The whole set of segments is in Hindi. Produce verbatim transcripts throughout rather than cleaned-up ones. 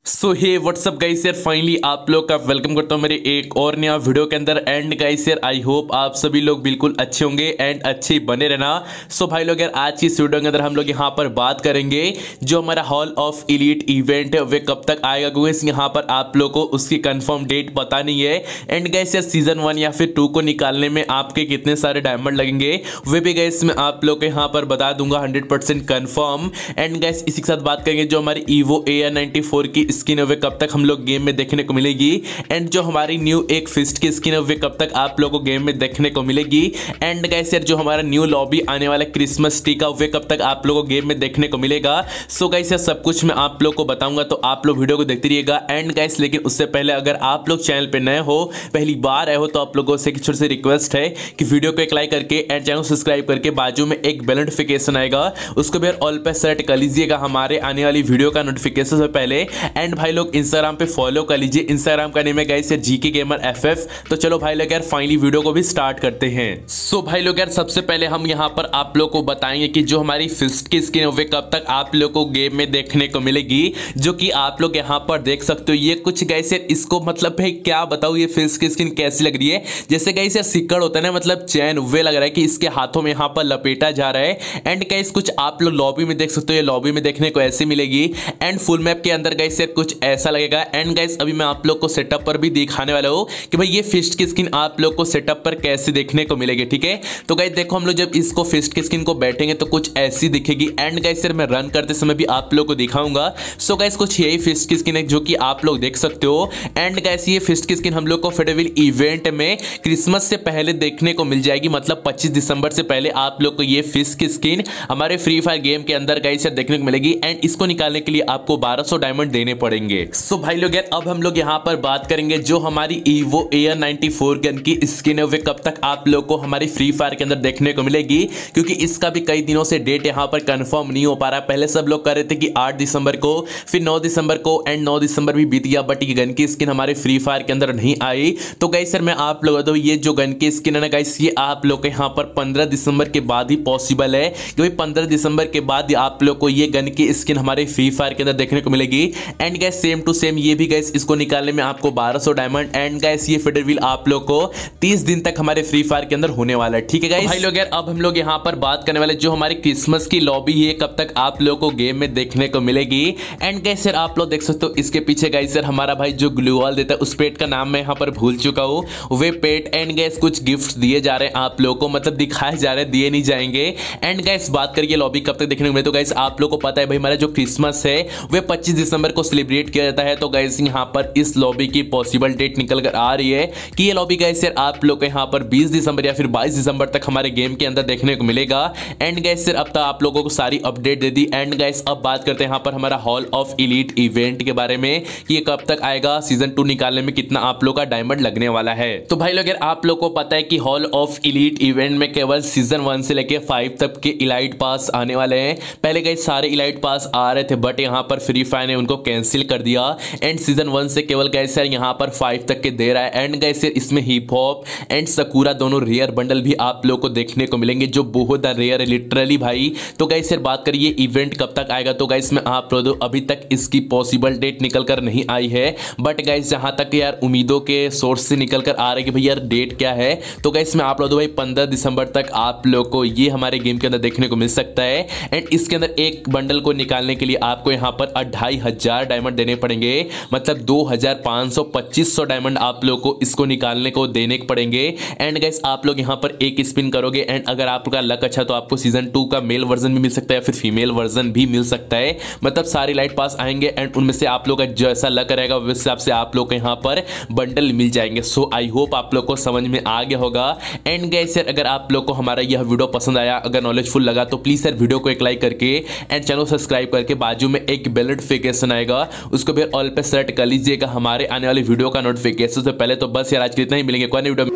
सो हे व्हाट्सअप गाइस यार, फाइनली आप लोग का वेलकम करता हूँ मेरे एक और नया वीडियो के अंदर। एंड गाइस यार, आई होप आप सभी लोग बिल्कुल अच्छे होंगे एंड अच्छे बने रहना। सो so, भाई लोग यार, आज की इस वीडियो के अंदर हम लोग यहाँ पर बात करेंगे जो हमारा हॉल ऑफ इलीट इवेंट है वे कब तक आएगा, क्योंकि यहाँ पर आप लोग को उसकी कंफर्म डेट पता नहीं है। एंड गाइस यार, सीजन वन या फिर टू को निकालने में आपके कितने सारे डायमंड लगेंगे वे भी गाइस मैं आप लोग को यहाँ पर बता दूंगा hundred percent confirm. And guys इसी के साथ बात करेंगे जो हमारी Evo A R ninety four की स्किन है वे कब तक हम लोग गेम में देखने को मिलेगी। एंड जो हमारी न्यू एक फिस्ट की स्किन है वे कब तक आप लोगों को गेम में देखने को मिलेगी। एंड गाइस यार, जो हमारा न्यू लॉबी आने वाला क्रिसमस ट्री का वे कब तक आप लोगों को गेम में देखने को मिलेगा। सो गाइस यार, सब कुछ मैं आप लोग को बताऊंगा, तो आप लोग वीडियो को देखते रहिएगा। एंड गाइस, लेकिन उससे पहले अगर आप लोग चैनल पे नए हो, पहली बार आए हो, तो आप लोगों से एक छोटी सी रिक्वेस्ट है कि वीडियो को एक लाइक करके एंड चैनल सब्सक्राइब करके बाजू में एक बेल नोटिफिकेशन आएगा उसको भी ऑल पे सेट कर लीजिएगा हमारे आने वाली वीडियो का नोटिफिकेशन से पहले। एंड भाई लोग इंस्टाग्राम पे फॉलो कर लीजिए, इंस्टाग्राम का नेम है गाइस जीके गेमर एफएफ। तो चलो भाई लोग यार, फाइनली वीडियो को भी स्टार्ट करते हैं। सो so, भाई लोग यार, सबसे पहले हम यहाँ पर आप लोग को बताएंगे कि जो हमारी फिस्ट की स्किन है वे कब तक आप लोग को गेम में देखने को मिलेगी, जो कि आप लोग यहाँ पर देख सकते हो। ये कुछ गाइस यार, इसको मतलब भाई क्या बताऊँ, ये फिस्ट की स्किन कैसी लग रही है। जैसे गाइस यार सिक्कड़ होता है ना, मतलब चैन, वे लग रहा है कि इसके हाथों में यहाँ पर लपेटा जा रहा है। एंड गाइस कुछ आप लोग लॉबी में देख सकते हो, ये लॉबी में देखने को ऐसे मिलेगी। एंड फुल मैप के अंदर गाइस यार कुछ ऐसा लगेगा। एंड गाइस अभी मैं आप लोग को सेटअप पर भी दिखाने वाला हूँ कि भाई ये फिस्ट की स्किन आप लोग को सेटअप पर कैसे देखने को मिलेगी, ठीक है। तो गाइस देखो, हम लोग जब इसको फिस्ट की स्किन को बैठेंगे तो कुछ ऐसी दिखेगी। एंड गाइस यार, मैं रन करते समय भी आप लोग को दिखाऊंगा। सो गाइस कुछ यही फिस्ट की स्किन है जो कि आप लोग देख सकते हो। एंड गाइस ये फिस्ट की स्किन हम लोग को फेडरल इवेंट में क्रिसमस से पहले देखने को मिल जाएगी, मतलब पच्चीस दिसंबर से पहले आप लोग को ये फिस्ट की स्किन हमारे फ्री फायर गेम के अंदर गाइस यार देखने को मिलेगी। एंड इसको निकालने के लिए आपको बारह सौ डायमंड देने पड़ेंगे। सो भाई लोग यार, अब हम लोग यहाँ पर बात करेंगे जो हमारी Evo A R ninety four gun की स्किन है वे कब तक आप लोग को हमारी फ्री फायर के अंदर देखने को मिलेगी, क्योंकि इसका भी कई दिनों से डेट यहाँ पर कंफर्म नहीं हो पा रहा। पहले सब लोग कह रहे थे कि आठ दिसंबर को, फिर नौ दिसंबर को, एंड नौ दिसंबर भी बीत गया, बट ये गन की स्किन हमारे फ्री फायर के अंदर नहीं आई। तो गाइस सर, मैं आप लोगों को ये जो गन की स्किन है ना गाइस, ये आप लोग के यहाँ पर पंद्रह दिसंबर के बाद ही पॉसिबल है, क्योंकि पंद्रह दिसंबर के बाद आप लोग को ये गन की स्किन हमारे फ्री फायर के अंदर देखने को मिलेगी। And guys same to same ये भी गाइस, इसको निकालने में आपको बारह सौ डायमंड। एंड गाइस ये फेडरल आप लोग को तीस दिन तक हमारे फ्री फायर के अंदर होने वाला है, ठीक है गाइस। भाई लोग यार, अब हम लोग यहाँ पर बात करने वाले जो हमारी क्रिसमस की लॉबी है कब तक आप लोग को गेम में देखने को मिलेगी। एंड गाइस सर, आप लोग देख सकते हो इसके पीछे गाइस सर हमारा भाई जो ग्लू वॉल देता है, उस पेट का नाम मैं यहाँ पर भूल चुका हूँ, वे पेट। एंड गाइस कुछ गिफ्ट दिए जा रहे हैं आप लोग को, मतलब दिखाए जा रहे हैं, दिए नहीं जाएंगे। एंड गाइस बात करिए लॉबी कब तक देखने को मिले, तो गाइस आप लोग को पता है भाई हमारा जो क्रिसमस है वे पच्चीस दिसंबर को सेलिब्रेट किया जाता है। तो गाइस यहाँ पर इस लॉबी की पॉसिबल डेट निकल कर आ रही है कि ये लॉबी गाइस यार आप लोग को यहाँ पर बीस दिसंबर या फिर बाईस दिसंबर तक हमारे गेम के अंदर देखने को मिलेगा। एंड गाइस सर, अब तक आप लोगों को सारी अपडेट दे दी। एंड गाइस अब बात करते हैं यहाँ पर हमारा हॉल ऑफ इलीट इवेंट के बारे में कि ये कब तक आएगा, सीजन टू निकालने में कितना आप लोग का डायमंड लगने वाला है। तो भाई लोग यार, आप लोग को पता है कि हॉल ऑफ इलीट इवेंट में केवल सीजन वन से लेके फाइव तक के इलाइट पास आने वाले हैं। पहले गाइस सारे इलाइट पास आ रहे थे, बट यहाँ पर फ्री फायर ने उनको कैंसिल कर दिया। एंड सीजन वन से केवल गाइस यार यहाँ पर फाइव तक के दे रहा है। एंड गाइस यार इसमें हिप हॉप एंड सकूरा दोनों रेयर बंडल भी आप लोग को देखने को मिलेंगे, जो बहुत रेयर है लिटरली भाई। तो गाइस यार बात करिए इवेंट कब तक आएगा, तो गाइस मैं आप लोगों को अभी तक इसकी पॉसिबल डेट निकल कर नहीं आई है, बट गाइस जहां तक यार उम्मीदों के सोर्स से निकल कर आ रही है कि भाई यार डेट क्या है, तो गाइस मैं आप लोगों को भाई पंद्रह दिसंबर तक आप लोग को ये हमारे गेम के अंदर देखने को मिल सकता है। एंड इसके अंदर एक बंडल को निकालने के लिए आपको यहाँ पर अढ़ाई हजार डायमंड देने पड़ेंगे, मतलब दो हजार पाँच सौ पच्चीस सौ डायमंड आप लोग को इसको निकालने को देने पड़ेंगे। एंड गाइस आप लोग यहाँ पर एक स्पिन करोगे, एंड अगर आपका लक अच्छा तो आपको सीजन टू का मेल वर्जन भी मिल सकता है या फिर फीमेल वर्जन भी मिल सकता है, मतलब सारी लाइट पास आएंगे। एंड उनमें से आप लोग का जैसा लक रहेगा उस हिसाब से आप लोग को यहाँ पर बंडल मिल जाएंगे। सो आई होप आप लोग को समझ में आ गया होगा। एंड गाइस यार, अगर आप लोग को हमारा यह वीडियो पसंद आया, अगर नॉलेजफुल लगा, तो प्लीज यार वीडियो को एक लाइक करके एंड चैनल सब्सक्राइब करके बाजू में एक बेल नोटिफिकेशन आएगा उसको भी ऑल पे सेट कर लीजिएगा हमारे आने वाली वीडियो का नोटिफिकेशन से पहले। तो बस यार आज के इतना ही, मिलेंगे कोई नई वीडियो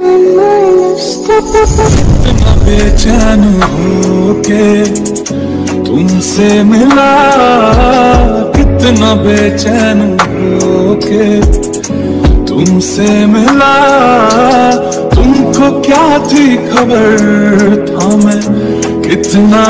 में। तुमसे मिला कितना बेचैन होके, तुमसे मिला तुमको क्या थी खबर, था मैं कितना